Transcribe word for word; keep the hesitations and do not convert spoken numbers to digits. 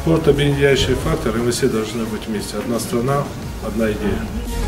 Спорт – объединяющий фактор, и мы все должны быть вместе. Одна страна, одна идея.